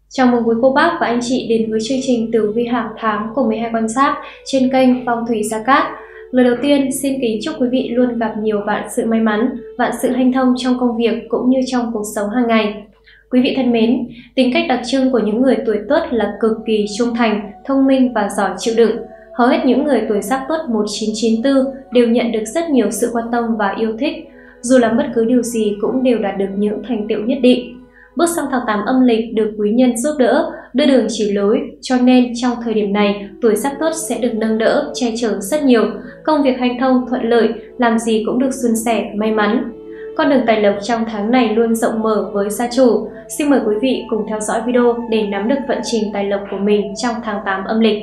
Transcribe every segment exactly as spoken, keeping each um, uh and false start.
Chào mừng quý cô bác và anh chị đến với chương trình tử vi hàng tháng của mười hai con giáp trên kênh Phong thủy Gia Cát. Lời đầu tiên, xin kính chúc quý vị luôn gặp nhiều vạn sự may mắn, vạn sự hanh thông trong công việc cũng như trong cuộc sống hàng ngày. Quý vị thân mến, tính cách đặc trưng của những người tuổi Tuất là cực kỳ trung thành, thông minh và giỏi chịu đựng. Hầu hết những người tuổi Giáp Tuất một chín chín tư đều nhận được rất nhiều sự quan tâm và yêu thích. Dù làm bất cứ điều gì cũng đều đạt được những thành tựu nhất định. Bước sang tháng tám âm lịch được quý nhân giúp đỡ, đưa đường chỉ lối, cho nên trong thời điểm này, tuổi Giáp Tuất sẽ được nâng đỡ, che chở rất nhiều, công việc hanh thông, thuận lợi, làm gì cũng được suôn sẻ, may mắn. Con đường tài lộc trong tháng này luôn rộng mở với gia chủ. Xin mời quý vị cùng theo dõi video để nắm được vận trình tài lộc của mình trong tháng tám âm lịch.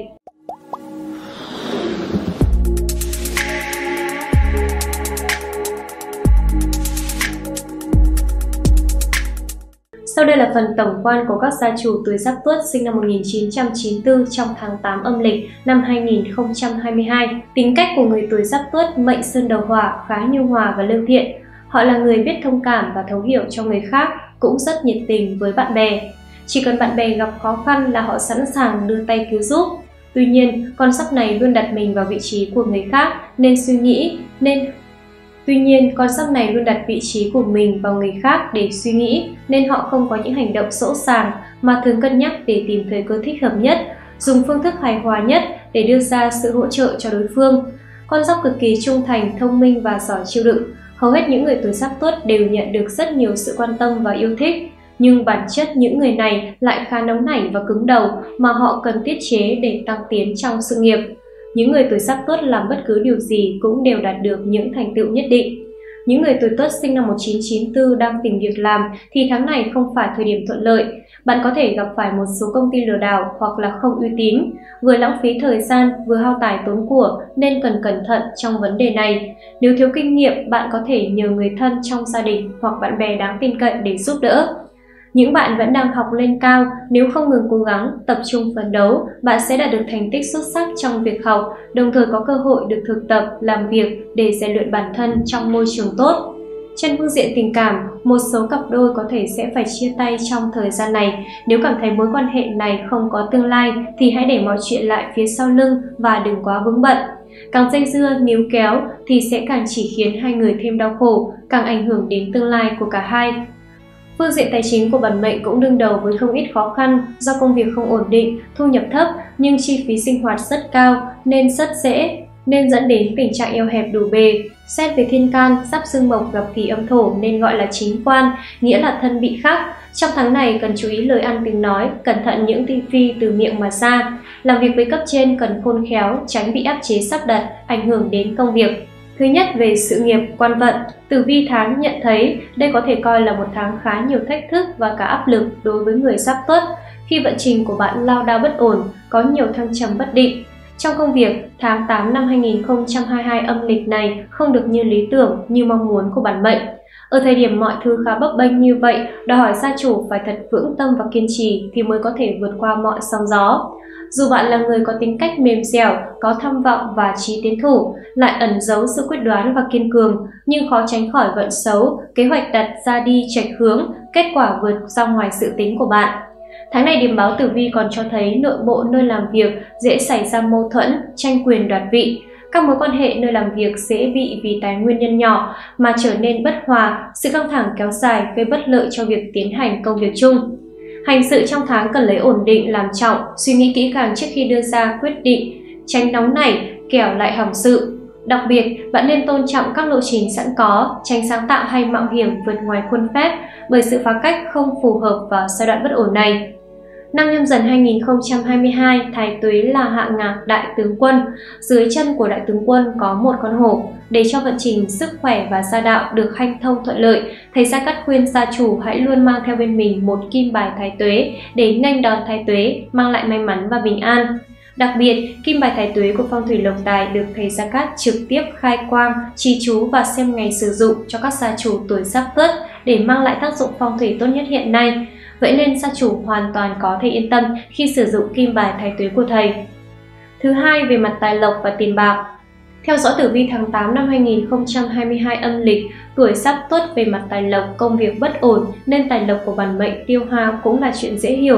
Sau đây là phần tổng quan của các gia chủ tuổi Giáp Tuất sinh năm một nghìn chín trăm chín mươi tư trong tháng tám âm lịch năm hai nghìn không trăm hai mươi hai. Tính cách của người tuổi Giáp Tuất mệnh sơn đầu hỏa khá nhu hòa và lương thiện. Họ là người biết thông cảm và thấu hiểu cho người khác, cũng rất nhiệt tình với bạn bè. Chỉ cần bạn bè gặp khó khăn là họ sẵn sàng đưa tay cứu giúp. Tuy nhiên, con giáp này luôn đặt mình vào vị trí của người khác nên suy nghĩ, nên Tuy nhiên, con giáp này luôn đặt vị trí của mình vào người khác để suy nghĩ, nên họ không có những hành động sỗ sàng mà thường cân nhắc để tìm thời cơ thích hợp nhất, dùng phương thức hài hòa nhất để đưa ra sự hỗ trợ cho đối phương. Con giáp cực kỳ trung thành, thông minh và giỏi chịu đựng. Hầu hết những người tuổi Giáp Tuất đều nhận được rất nhiều sự quan tâm và yêu thích. Nhưng bản chất những người này lại khá nóng nảy và cứng đầu mà họ cần tiết chế để tăng tiến trong sự nghiệp. Những người tuổi Giáp Tuất làm bất cứ điều gì cũng đều đạt được những thành tựu nhất định. Những người tuổi Tuất sinh năm một chín chín tư đang tìm việc làm thì tháng này không phải thời điểm thuận lợi. Bạn có thể gặp phải một số công ty lừa đảo hoặc là không uy tín, vừa lãng phí thời gian vừa hao tài tốn của nên cần cẩn thận trong vấn đề này. Nếu thiếu kinh nghiệm, bạn có thể nhờ người thân trong gia đình hoặc bạn bè đáng tin cậy để giúp đỡ. Những bạn vẫn đang học lên cao, nếu không ngừng cố gắng, tập trung phấn đấu, bạn sẽ đạt được thành tích xuất sắc trong việc học, đồng thời có cơ hội được thực tập, làm việc để rèn luyện bản thân trong môi trường tốt. Trên phương diện tình cảm, một số cặp đôi có thể sẽ phải chia tay trong thời gian này. Nếu cảm thấy mối quan hệ này không có tương lai thì hãy để mọi chuyện lại phía sau lưng và đừng quá vướng bận. Càng dây dưa, níu kéo thì sẽ càng chỉ khiến hai người thêm đau khổ, càng ảnh hưởng đến tương lai của cả hai. Phương diện tài chính của bản mệnh cũng đương đầu với không ít khó khăn do công việc không ổn định, thu nhập thấp nhưng chi phí sinh hoạt rất cao nên rất dễ nên dẫn đến tình trạng eo hẹp đủ bề. Xét về thiên can, sắp xương mộc gặp kỳ âm thổ nên gọi là chính quan, nghĩa là thân bị khắc. Trong tháng này cần chú ý lời ăn tiếng nói, cẩn thận những thị phi từ miệng mà ra. Làm việc với cấp trên cần khôn khéo, tránh bị áp chế sắp đặt, ảnh hưởng đến công việc. Thứ nhất, về sự nghiệp, quan vận, tử vi tháng nhận thấy đây có thể coi là một tháng khá nhiều thách thức và cả áp lực đối với người Giáp Tuất, khi vận trình của bạn lao đao bất ổn, có nhiều thăng trầm bất định. Trong công việc, tháng tám năm hai nghìn không trăm hai mươi hai âm lịch này không được như lý tưởng, như mong muốn của bản mệnh. Ở thời điểm mọi thứ khá bấp bênh như vậy, đòi hỏi gia chủ phải thật vững tâm và kiên trì thì mới có thể vượt qua mọi sóng gió. Dù bạn là người có tính cách mềm dẻo, có tham vọng và trí tiến thủ, lại ẩn giấu sự quyết đoán và kiên cường, nhưng khó tránh khỏi vận xấu, kế hoạch đặt ra đi chệch hướng, kết quả vượt ra ngoài dự tính của bạn. Tháng này điểm báo tử vi còn cho thấy nội bộ nơi làm việc dễ xảy ra mâu thuẫn, tranh quyền đoạt vị. Các mối quan hệ nơi làm việc dễ bị vì tài nguyên nhân nhỏ mà trở nên bất hòa, sự căng thẳng kéo dài gây bất lợi cho việc tiến hành công việc chung. Hành sự trong tháng cần lấy ổn định làm trọng, suy nghĩ kỹ càng trước khi đưa ra quyết định, tránh nóng nảy, kẻo lại hỏng sự. Đặc biệt, bạn nên tôn trọng các lộ trình sẵn có, tránh sáng tạo hay mạo hiểm vượt ngoài khuôn phép, bởi sự phá cách không phù hợp vào giai đoạn bất ổn này. Năm Nhâm Dần hai nghìn không trăm hai mươi hai, Thái Tuế là hạ ngạc đại tướng quân, dưới chân của đại tướng quân có một con hổ. Để cho vận trình sức khỏe và gia đạo được hanh thông thuận lợi, thầy Gia Cát khuyên gia chủ hãy luôn mang theo bên mình một kim bài Thái Tuế để nghênh đón Thái Tuế, mang lại may mắn và bình an. Đặc biệt, kim bài Thái Tuế của phong thủy lộc tài được thầy Gia Cát trực tiếp khai quang, trì chú và xem ngày sử dụng cho các gia chủ tuổi Giáp Tuất để mang lại tác dụng phong thủy tốt nhất hiện nay. Vậy nên gia chủ hoàn toàn có thể yên tâm khi sử dụng kim bài Thái Tuế của thầy. Thứ hai, về mặt tài lộc và tiền bạc. Theo dõi tử vi tháng tám năm hai nghìn không trăm hai mươi hai âm lịch, tuổi Giáp Tuất về mặt tài lộc, công việc bất ổn nên tài lộc của bản mệnh tiêu hao cũng là chuyện dễ hiểu.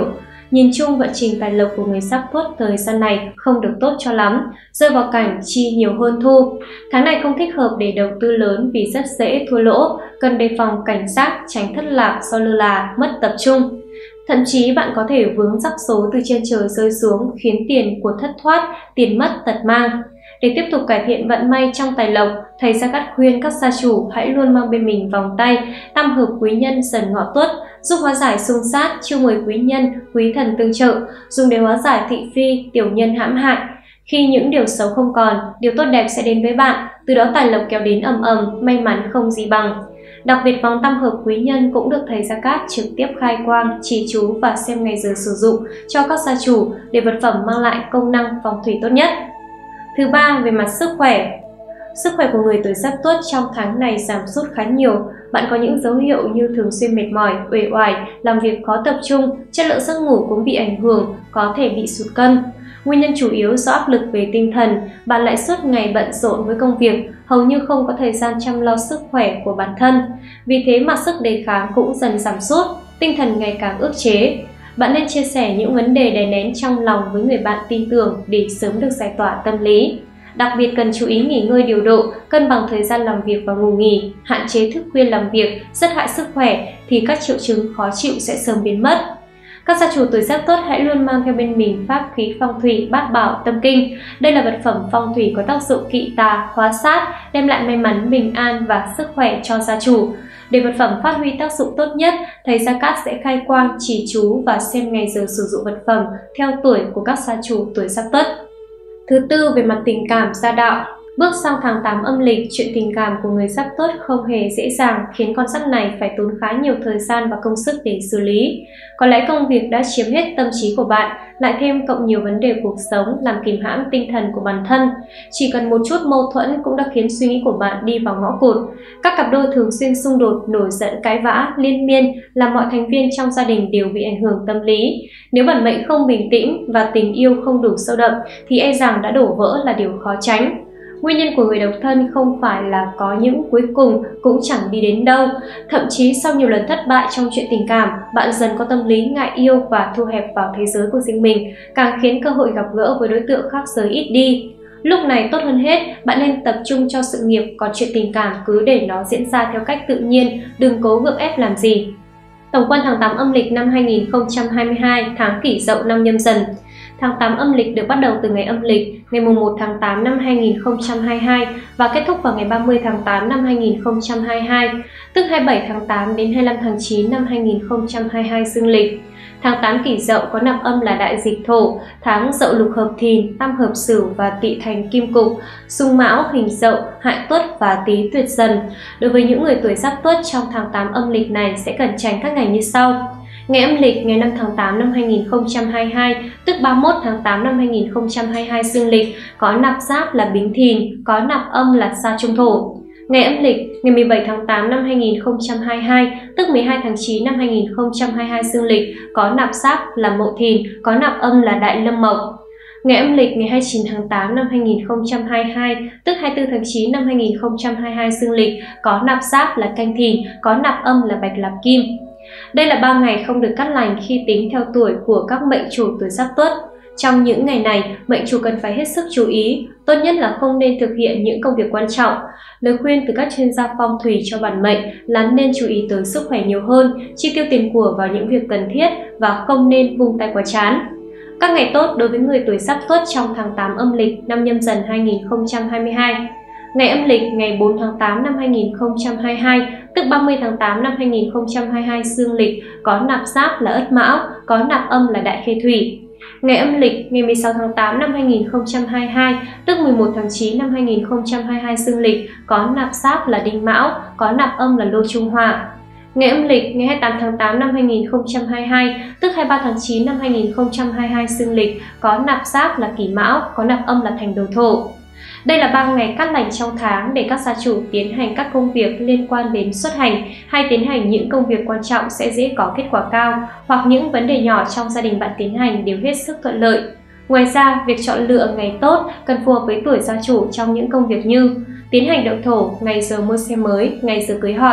Nhìn chung vận trình tài lộc của người Giáp Tuất thời gian này không được tốt cho lắm, rơi vào cảnh chi nhiều hơn thu. Tháng này không thích hợp để đầu tư lớn vì rất dễ thua lỗ, cần đề phòng cảnh giác, tránh thất lạc do lơ là, mất tập trung. Thậm chí bạn có thể vướng rắc rối từ trên trời rơi xuống khiến tiền của thất thoát, tiền mất tật mang. Để tiếp tục cải thiện vận may trong tài lộc, thầy Gia Cát khuyên các gia chủ hãy luôn mang bên mình vòng tay tam hợp quý nhân Dần Ngọ Tuất, giúp hóa giải xung sát, chiêu mời quý nhân, quý thần tương trợ, dùng để hóa giải thị phi, tiểu nhân hãm hại. Khi những điều xấu không còn, điều tốt đẹp sẽ đến với bạn, từ đó tài lộc kéo đến ầm ầm, may mắn không gì bằng. Đặc biệt vòng tam hợp quý nhân cũng được thầy Gia Cát trực tiếp khai quang, chỉ chú và xem ngày giờ sử dụng cho các gia chủ để vật phẩm mang lại công năng phong thủy tốt nhất. Thứ ba, về mặt sức khỏe. Sức khỏe của người tuổi Giáp Tuất trong tháng này giảm sút khá nhiều. Bạn có những dấu hiệu như thường xuyên mệt mỏi, uể oải, làm việc khó tập trung, chất lượng giấc ngủ cũng bị ảnh hưởng, có thể bị sụt cân. Nguyên nhân chủ yếu do áp lực về tinh thần, bạn lại suốt ngày bận rộn với công việc, hầu như không có thời gian chăm lo sức khỏe của bản thân. Vì thế mà sức đề kháng cũng dần giảm sút, tinh thần ngày càng ức chế. Bạn nên chia sẻ những vấn đề đè nén trong lòng với người bạn tin tưởng để sớm được giải tỏa tâm lý. Đặc biệt cần chú ý nghỉ ngơi điều độ, cân bằng thời gian làm việc và ngủ nghỉ, hạn chế thức khuya làm việc, rất hại sức khỏe thì các triệu chứng khó chịu sẽ sớm biến mất. Các gia chủ tuổi Giáp Tuất hãy luôn mang theo bên mình pháp khí phong thủy Bát Bảo Tâm Kinh. Đây là vật phẩm phong thủy có tác dụng kỵ tà, hóa sát, đem lại may mắn, bình an và sức khỏe cho gia chủ. Để vật phẩm phát huy tác dụng tốt nhất, thầy Gia Cát sẽ khai quang, chỉ chú và xem ngày giờ sử dụng vật phẩm theo tuổi của các gia chủ tuổi Giáp Tuất. Thứ tư, về mặt tình cảm gia đạo. Bước sang tháng tám âm lịch, chuyện tình cảm của người Giáp Tuất không hề dễ dàng, khiến con giáp này phải tốn khá nhiều thời gian và công sức để xử lý. Có lẽ công việc đã chiếm hết tâm trí của bạn, lại thêm cộng nhiều vấn đề cuộc sống làm kìm hãm tinh thần của bản thân. Chỉ cần một chút mâu thuẫn cũng đã khiến suy nghĩ của bạn đi vào ngõ cụt. Các cặp đôi thường xuyên xung đột, nổi giận, cãi vã, liên miên, làm mọi thành viên trong gia đình đều bị ảnh hưởng tâm lý. Nếu bản mệnh không bình tĩnh và tình yêu không đủ sâu đậm thì e rằng đã đổ vỡ là điều khó tránh. Nguyên nhân của người độc thân không phải là có những cuối cùng cũng chẳng đi đến đâu. Thậm chí sau nhiều lần thất bại trong chuyện tình cảm, bạn dần có tâm lý ngại yêu và thu hẹp vào thế giới của riêng mình, càng khiến cơ hội gặp gỡ với đối tượng khác giới ít đi. Lúc này tốt hơn hết, bạn nên tập trung cho sự nghiệp, còn chuyện tình cảm cứ để nó diễn ra theo cách tự nhiên, đừng cố gượng ép làm gì. Tổng quan tháng tám âm lịch năm hai nghìn không trăm hai mươi hai, tháng Kỷ Dậu năm Nhâm Dần. Tháng tám âm lịch được bắt đầu từ ngày âm lịch ngày mùng một tháng tám năm hai nghìn không trăm hai mươi hai và kết thúc vào ngày ba mươi tháng tám năm hai nghìn không trăm hai mươi hai, tức hai mươi bảy tháng tám đến hai mươi lăm tháng chín năm hai nghìn không trăm hai mươi hai dương lịch. Tháng tám Kỷ Dậu có nạp âm là đại dịch thổ, tháng Dậu lục hợp Thìn, tam hợp Sửu và Tỵ thành kim cục, xung Mão hình Dậu, hại Tuất và Tý tuyệt Dần. Đối với những người tuổi Giáp Tuất trong tháng tám âm lịch này sẽ cần tránh các ngày như sau. Ngày âm lịch ngày năm tháng tám năm hai nghìn không trăm hai mươi hai, tức ba mươi mốt tháng tám năm hai nghìn không trăm hai mươi hai dương lịch, có nạp giáp là Bính Thìn, có nạp âm là Sa Trung Thổ. Ngày âm lịch ngày mười bảy tháng tám năm hai nghìn không trăm hai mươi hai, tức mười hai tháng chín năm hai nghìn không trăm hai mươi hai dương lịch, có nạp giáp là Mậu Thìn, có nạp âm là Đại Lâm Mộc. Ngày âm lịch ngày hai mươi chín tháng tám năm hai nghìn không trăm hai mươi hai, tức hai mươi tư tháng chín năm hai nghìn không trăm hai mươi hai dương lịch, có nạp giáp là Canh Thìn, có nạp âm là Bạch Lạp Kim. Đây là ba ngày không được cát lành khi tính theo tuổi của các mệnh chủ tuổi Giáp Tuất. Trong những ngày này, mệnh chủ cần phải hết sức chú ý, tốt nhất là không nên thực hiện những công việc quan trọng. Lời khuyên từ các chuyên gia phong thủy cho bản mệnh là nên chú ý tới sức khỏe nhiều hơn, chi tiêu tiền của vào những việc cần thiết và không nên vung tay quá chán. Các ngày tốt đối với người tuổi Giáp Tuất trong tháng tám âm lịch năm Nhâm Dần hai nghìn không trăm hai mươi hai. Ngày âm lịch ngày bốn tháng tám năm hai nghìn không trăm hai mươi hai, tức ba mươi tháng tám năm hai nghìn không trăm hai mươi hai dương lịch, có nạp giáp là Ất Mão, có nạp âm là Đại Khê Thủy. Ngày âm lịch ngày mười sáu tháng tám năm hai nghìn không trăm hai mươi hai, tức mười một tháng chín năm hai nghìn không trăm hai mươi hai dương lịch, có nạp giáp là Đinh Mão, có nạp âm là Lô Trung Hỏa. Ngày âm lịch ngày hai mươi tám tháng tám năm hai nghìn không trăm hai mươi hai, tức hai mươi ba tháng chín năm hai nghìn không trăm hai mươi hai dương lịch, có nạp giáp là Kỷ Mão, có nạp âm là Thành Đầu Thổ. Đây là ba ngày cát lành trong tháng để các gia chủ tiến hành các công việc liên quan đến xuất hành hay tiến hành những công việc quan trọng sẽ dễ có kết quả cao, hoặc những vấn đề nhỏ trong gia đình bạn tiến hành đều hết sức thuận lợi. Ngoài ra, việc chọn lựa ngày tốt cần phù hợp với tuổi gia chủ trong những công việc như tiến hành động thổ, ngày giờ mua xe mới, ngày giờ cưới hỏi,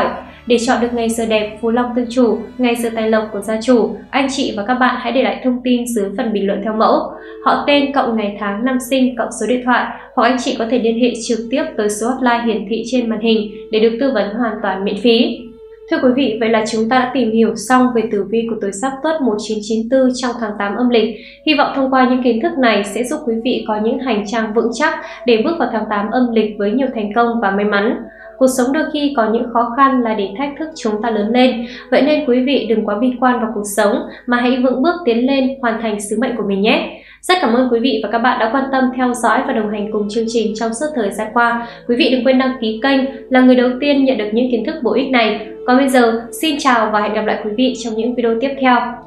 Để chọn được ngày giờ đẹp, phú long tương chủ, ngày giờ tài lộc của gia chủ, anh chị và các bạn hãy để lại thông tin dưới phần bình luận theo mẫu họ tên cộng ngày tháng năm sinh cộng số điện thoại, hoặc anh chị có thể liên hệ trực tiếp tới số hotline hiển thị trên màn hình để được tư vấn hoàn toàn miễn phí. Thưa quý vị, vậy là chúng ta đã tìm hiểu xong về tử vi của tuổi Giáp Tuất một nghìn chín trăm chín mươi tư trong tháng tám âm lịch. Hy vọng thông qua những kiến thức này sẽ giúp quý vị có những hành trang vững chắc để bước vào tháng tám âm lịch với nhiều thành công và may mắn. Cuộc sống đôi khi có những khó khăn là để thách thức chúng ta lớn lên, vậy nên quý vị đừng quá bi quan vào cuộc sống mà hãy vững bước tiến lên, hoàn thành sứ mệnh của mình nhé. Rất cảm ơn quý vị và các bạn đã quan tâm theo dõi và đồng hành cùng chương trình trong suốt thời gian qua. Quý vị đừng quên đăng ký kênh là người đầu tiên nhận được những kiến thức bổ ích này. Còn bây giờ, xin chào và hẹn gặp lại quý vị trong những video tiếp theo.